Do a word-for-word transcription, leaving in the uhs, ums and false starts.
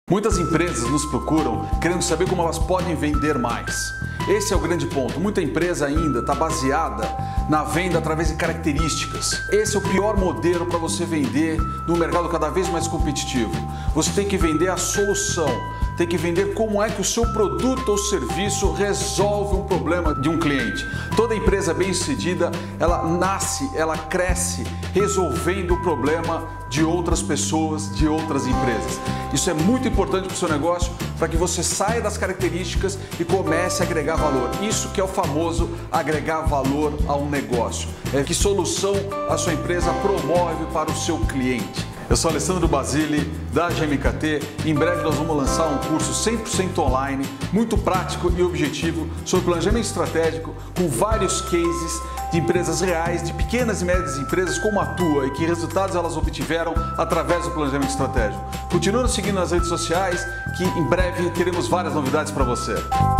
Muitas empresas nos procuram querendo saber como elas podem vender mais. Esse é o grande ponto. Muita empresa ainda está baseada na venda através de características. Esse é o pior modelo para você vender num mercado cada vez mais competitivo. Você tem que vender a solução, tem que vender como é que o seu produto ou serviço resolve um problema de um cliente. Toda empresa bem-sucedida, ela nasce, ela cresce resolvendo o problema de outras pessoas, de outras empresas. Isso é muito importante para o seu negócio, para que você saia das características e comece a agregar valor. Isso que é o famoso agregar valor a um negócio. É que solução a sua empresa promove para o seu cliente. Eu sou Alessandro Basile, da G M K T. Em breve nós vamos lançar um curso cem por cento online, muito prático e objetivo, sobre planejamento estratégico, com vários cases de empresas reais, de pequenas e médias empresas, como a tua, e que resultados elas obtiveram através do planejamento estratégico. Continue nos seguindo nas redes sociais, que em breve teremos várias novidades para você.